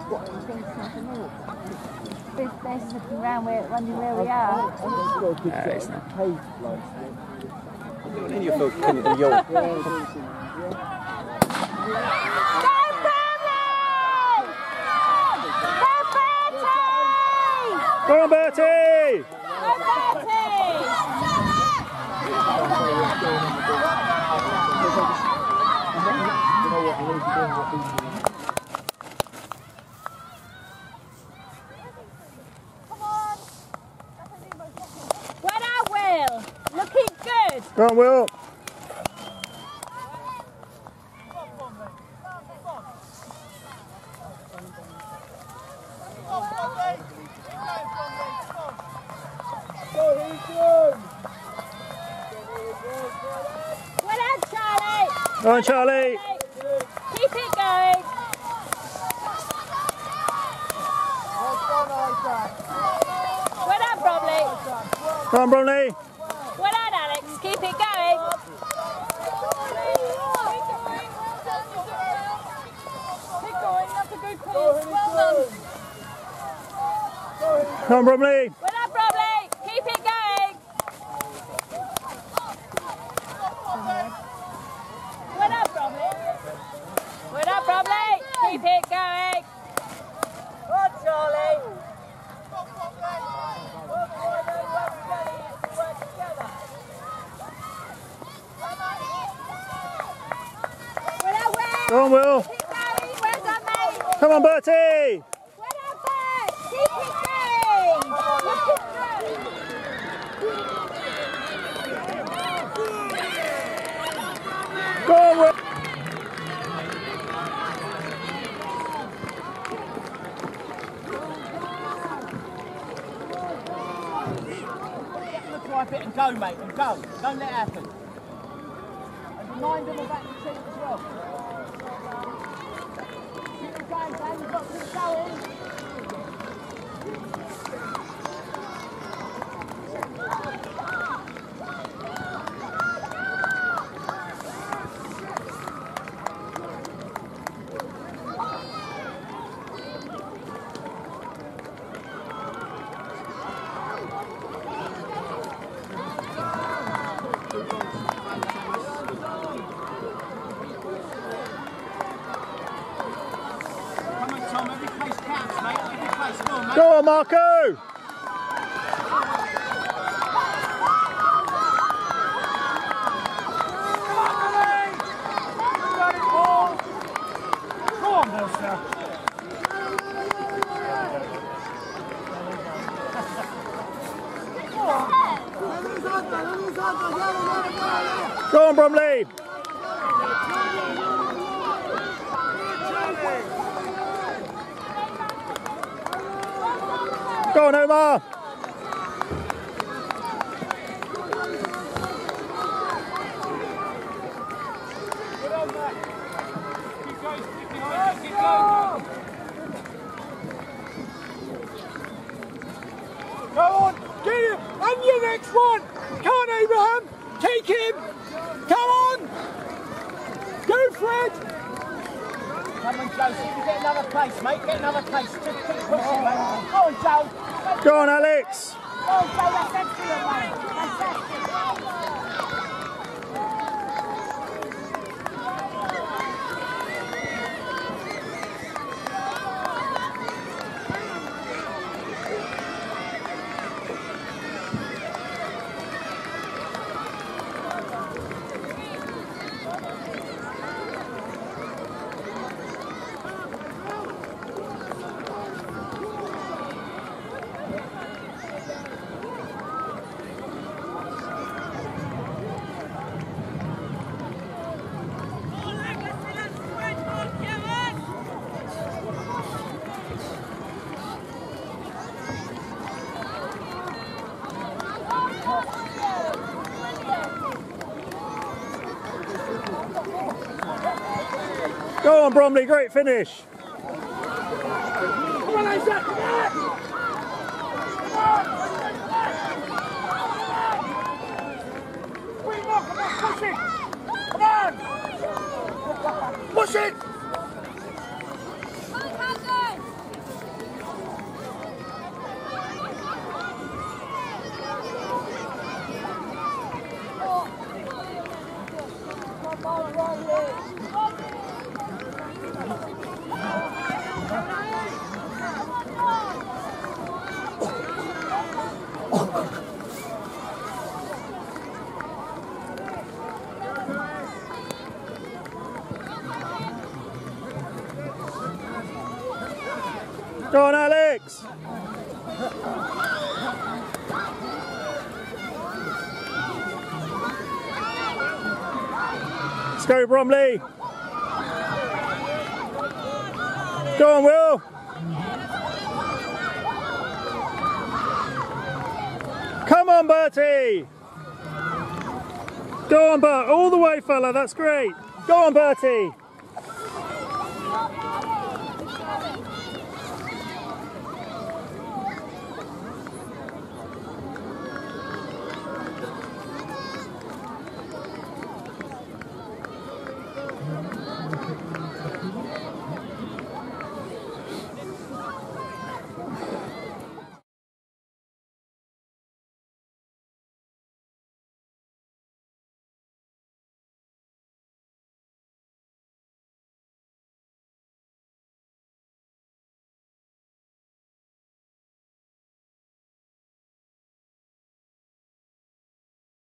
There's looking around wondering where we are. It's not. In your foot, can you do your? Go on, Bertie! Well done, Will. Looking good. Go on, Will. Well done, Charlie. Go on, Charlie. Keep it going. Well done, Bromley. Go on, Bromley. Well done, Alex. Keep it going. Keep going. That's a good call. Well done. Go on, Bromley. Well done, Bromley. Keep it going. Well done, Bromley. Well done, Bromley. Keep it going. Go on, Charlie. Go on, Will. Keep going. Well done, mate. Come on, Bertie. Well done, Bert. Keep it going. Go on, Will. Try a bit and go, mate, and go. Don't let it happen. And remind them about the team as well. Keep it going, Dan. You've got to keep going. Go on, Marco. Go on, Bromley. Go on, Omar. Go on, get him, and your next one. Come on, Abraham, take him. Come on. Go, Fred. Come on, Joe, see if you get another place, mate. Get another place. Just keep pushing, mate. Go on, Joe. Go on, Alex. Go on, Joe, that's excellent, mate. Fantastic. Go on, Bromley, great finish. Come on, Isaac, come on. Wait, Mark, come on, push it. Come on. Push it. Go on, Alex. Let's go, Bromley. Go on, Will. Come on, Bertie. Go on, Bert. All the way, fella. That's great. Go on, Bertie.